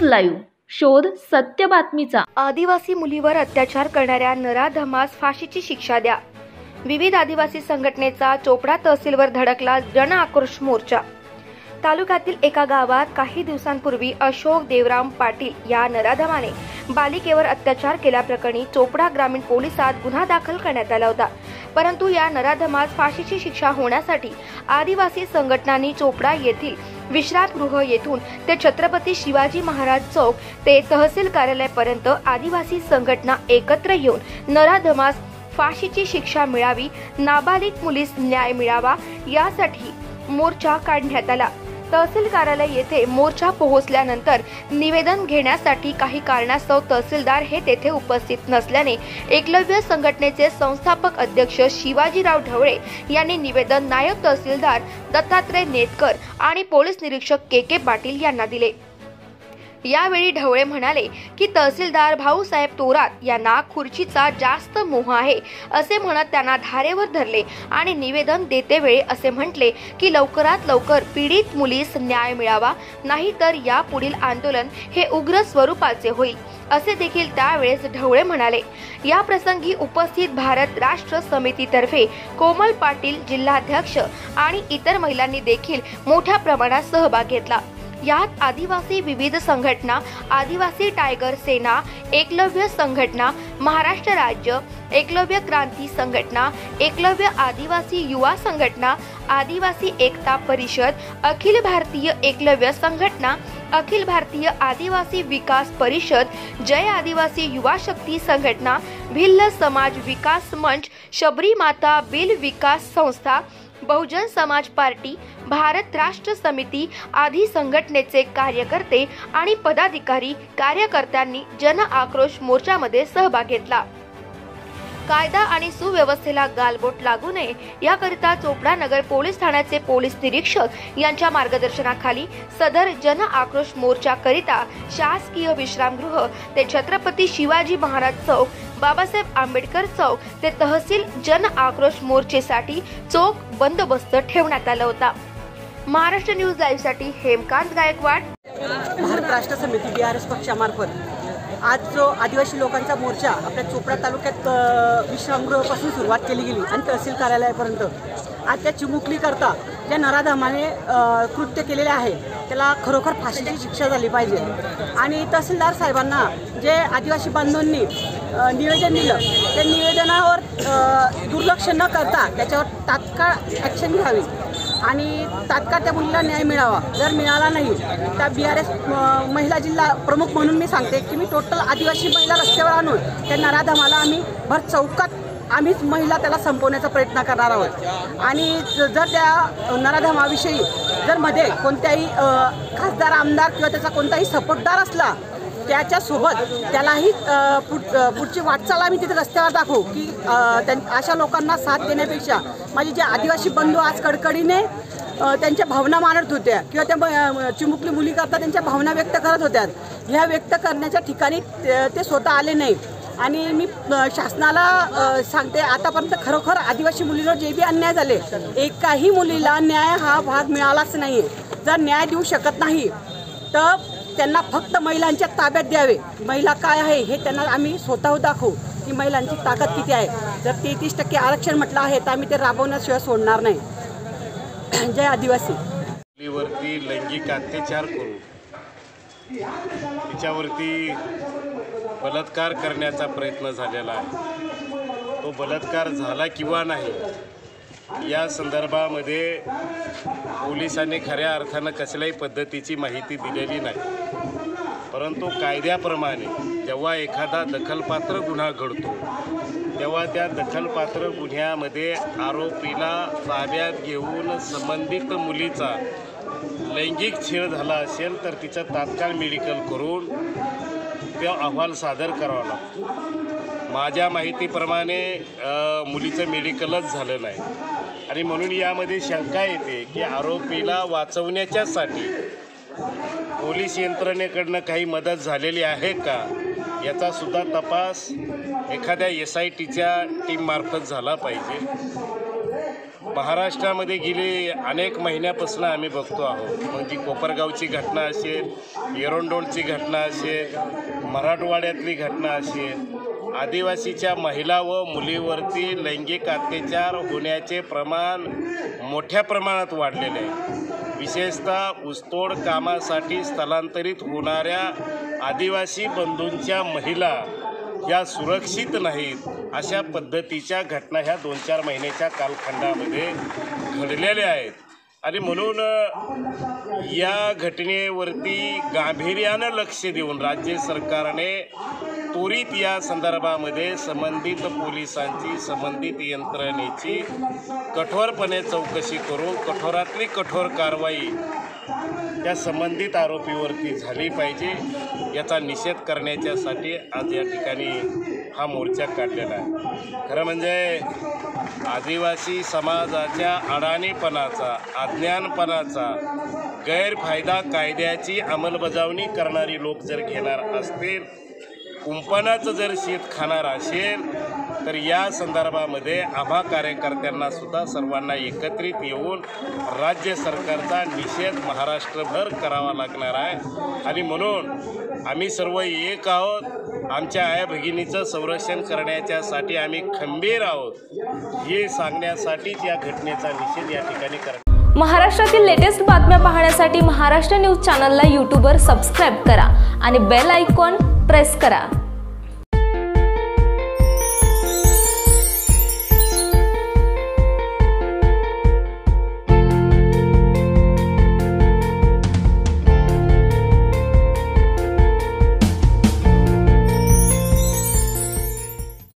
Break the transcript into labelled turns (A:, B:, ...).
A: Live शोध सत्य बातमीचा।
B: आदिवासी मुलीवर अत्याचार करणाऱ्या नराधमास फाशीची शिक्षा द्या। विविध आदिवासी संघटनेचा चोपडा तहसीलवर धडकला जन आक्रोश मोर्चा। तालुक्यातील एका गावात काही दिवसांपूर्वी अशोक देवराम पाटील या नराधमाने बालिकेवर अत्याचार केल्याप्रकरणी चोपडा ग्रामीण पोलिसात गुन्हा दाखल करण्यात आला होता। परंतु या नराधमास फाशीची शिक्षा होण्यासाठी आदिवासी संघटनांनी चोपडा येथील विश्रामगृह येथून ते छत्रपती शिवाजी महाराज चौक ते तहसील कार्यालयापर्यंत आदिवासी संघटना एकत्र येऊन नराधमास फाशीची शिक्षा मिळावी, नाबालिग मुलीस न्याय मिळावा यासाठी मोर्चा काढण्यात आला। तहसील कार्यालय येथे मोर्चा पोहोचल्यानंतर निवेदन घेण्यासाठी काही कारणास्तव तहसीलदार हे तेथे उपस्थित नसल्याने एकलव्य संघटनेचे संस्थापक अध्यक्ष शिवाजीराव ढवळे यांनी निवेदन नायब तहसीलदार दत्तात्रय नेतकर आणि पोलीस निरीक्षक के पाटील यांना दिले। यावेळी ढवळे म्हणाले की तहसीलदार भाऊसाहेब तोरात यांना खुर्चीचा जास्त मोह आहे असे म्हणत त्यांना धारेवर धरले आणि निवेदन देतेवेळी असे म्हटले की लवकरात लवकर पीडित मुलीस न्याय मिळावा, नाहीतर यापुढील आंदोलन हे उग्र स्वरूपाचे होईल असे देखील त्यावेळेस ढवळे म्हणाले। या प्रसंगी उपस्थित भारत राष्ट्र समितीतर्फे कोमल पाटील जिल्हाध्यक्ष आणि इतर महिलांनी देखील मोठ्या प्रमाणात सहभाग घेतला। यात आदिवासी विविध संघटना, आदिवासी टायगर सेना, एकलव्य संघटना, महाराष्ट्र राज्य एकलव्य क्रांती संघटना, एकलव्य आदिवासी युवा संघटना, आदिवासी एकता परिषद, अखिल भारतीय एकलव्य संघटना, अखिल भारतीय आदिवासी विकास परिषद, जय आदिवासी युवा शक्ती संघटना, भिल्ल समाज विकास मंच, शबरी माता बिल विकास संस्था, बहुजन समाज पार्टी, भारत राष्ट्र समिती आदी संघटनेचे कार्यकर्ते आणि पदाधिकारी कार्यकर्त्यांनी जन आक्रोश मोर्चामध्ये सहभाग घेतला। कायदा आणि सुव्यवस्थेला गालबोट लागू नये याकरिता चोपडा नगर पोलीस ठाण्याचे पोलीस निरीक्षक यांच्या मार्गदर्शनाखाली सदर जन आक्रोश मोर्चा करिता शासकीय विश्रामगृह ते छत्रपती शिवाजी महाराज चौक, बाबासाहेब आंबेडकर चौक ते तहसील जन आक्रोश मोर्चेसाठी चोख बंदोबस्त ठेवण्यात आला होता। महाराष्ट्र न्यूज लाईव्ह साठी हेमकांत गायकवाड,
C: भारत राष्ट्र समिती BRS पक्षामार्फत आज जो आदिवासी लोकांचा मोर्चा आपल्या चोपडा तालुक्यात विश्रामगृहापासून सुरुवात केली गेली आणि तहसील कार्यालयापर्यंत आज त्या चिमुकली करता ज्या नराधमाने कृत्य केलेले आहे त्याला खरोखर फाशीची शिक्षा झाली पाहिजे। आणि तहसीलदार साहेबांना जे आदिवासी बांधवांनी निवेदन दिलं त्या निवेदनावर दुर्लक्ष न करता त्याच्यावर तात्काळ ॲक्शन घ्यावी आणि तात्काळ त्या मुलीला न्याय मिळावा। जर मिळाला नाही तर BRS महिला जिल्हा प्रमुख म्हणून मी सांगते की मी टोटल आदिवासी महिला रस्त्यावर आणून त्या नराधमाला आम्ही भर चौकात आम्हीच महिला त्याला संपवण्याचा प्रयत्न करणार आहोत। आणि जर त्या नराधमाविषयी जर मध्ये कोणत्याही खासदार आमदार किंवा त्याचा कोणताही सपोर्टदार असला त्याच्यासोबत त्यालाही पुढची वाटचाल आम्ही तिथे रस्त्यावर दाखवू की अशा लोकांना साथ देण्यापेक्षा माझे जे आदिवासी बंधू आज कडकडीने त्यांच्या भावना मांडत होत्या किंवा त्या चिमुकली मुली करता त्यांच्या भावना व्यक्त करत होत्या, ह्या व्यक्त करण्याच्या ठिकाणी ते स्वतः आले नाही। आणि मी शासनाला सांगते आतापर्यंत खरोखर आदिवासी मुलीवर जे बी अन्याय झाले एकाही मुलीला न्याय हा भाग मिळालाच नाही। जर न्याय देऊ शकत नाही तर त्यांना फक्त महिलांच्या ताब्यात द्यावे। महिला काय आहे हे त्यांना आम्ही स्वतः दाखवू की महिलांची ताकद किती आहे। जर 33% आरक्षण म्हटलं आहे तर आम्ही ते राबवण्याशिवाय सोडणार नाही। जय आदिवासी।
D: मुलीवरती लैंगिक अत्याचार करून तिच्यावरती बलात्कार करण्याचा प्रयत्न झालेला आहे। तो बलात्कार झाला किंवा नाही या संदर्भामध्ये पोलिसांनी खऱ्या अर्थानं कसल्याही पद्धतीची माहिती दिलेली नाही। परंतु कायद्याप्रमाणे जेव्हा एखादा दखलपात्र गुन्हा घडतो तेव्हा त्या दखलपात्र गुन्ह्यामध्ये आरोपीला ताब्यात घेऊन संबंधित मुलीचा लैंगिक छेड झाला असेल तर तिचं तात्काळ मेडिकल करून तो अहवाल सादर करावा लागतो। माझ्या माहितीप्रमाणे मुलीचं मेडिकलच झालं नाही आणि म्हणून यामध्ये शंका येते की आरोपीला वाचवण्याच्यासाठी पोलीस यंत्रणेकडनं काही मदत झालेली आहे का याचा सुद्धा तपास एखाद्या SITच्या टीममार्फत झाला पाहिजे। महाराष्ट्रामध्ये गेली अनेक महिन्यापासून आम्ही बघतो आहोत. मग ती कोपरगावची घटना असेल, एरंडोलची घटना असेल, मराठवाड्यातली घटना असेल, आदिवासीच्या महिला व मुलीवरती लैंगिक अत्याचार होण्याचे प्रमाण मोठ्या प्रमाणात वाढलेले आहे. विशेषतः ऊसतोड कामासाठी स्थलांतरित होणाऱ्या आदिवासी बंधूंच्या महिला ह्या सुरक्षित नाहीत, अशा पद्धतीच्या घटना ह्या 2-4 महिन्याच्या कालखंडामध्ये घडलेल्या आहेत. आणि म्हणून या घटनेवरती गांभीर्यानं लक्ष देऊन राज्य सरकारने त्वरित या संदर्भामध्ये संबंधित पोलिसांची, संबंधित यंत्रणेची कठोरपणे चौकशी करून कठोरातली कठोर कारवाई त्या संबंधित आरोपीवरती झाली पाहिजे. याचा निषेध करण्याच्यासाठी आज या ठिकाणी हा मोर्चा काढलेला आहे. खरं म्हणजे आदिवासी समाजाच्या अडाणीपणाचा, अज्ञानपणाचा गैरफायदा कायद्याची अंमलबजावणी करणारी लोक जर घेणार असतील, कुंपणाचं जर शेत खाणार असेल, तर या संदर्भामध्ये आम्हा कार्यकर्त्यांना सुद्धा सर्वांना एकत्रित येऊन राज्य सरकारचा निषेध महाराष्ट्रभर करावा लागणार आहे. आणि म्हणून आम्ही सर्व एक आहोत. आमच्या आया भगिनीचं संरक्षण करण्याच्यासाठी आम्ही खंबीर आहोत, हे सांगण्यासाठीच या घटनेचा निषेध या ठिकाणी करतो.
A: महाराष्ट्रातील लेटेस्ट बातम्या पाहण्यासाठी महाराष्ट्र न्यूज चॅनलला यूट्यूबवर सबस्क्राईब करा आणि बेल आयकॉन प्रेस करा.